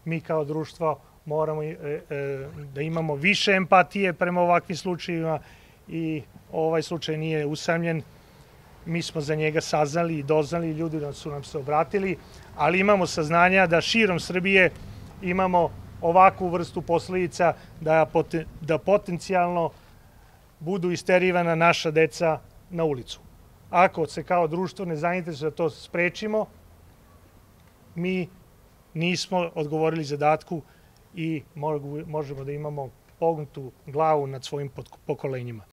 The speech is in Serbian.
mi kao društvo moramo da imamo više empatije prema ovakvim slučajevima i ovaj slučaj nije usamljen. Mi smo za njega saznali i doznali, ljudi su nam se obratili, ali imamo saznanja da širom Srbije imamo ovakvu vrstu posledica da potencijalno budu isterivana naša deca na ulicu. Ako se kao društvo ne zainteresuje da to sprečimo, mi nismo odgovorili zadatku i možemo da imamo pognutu glavu nad svojim pokolenjima.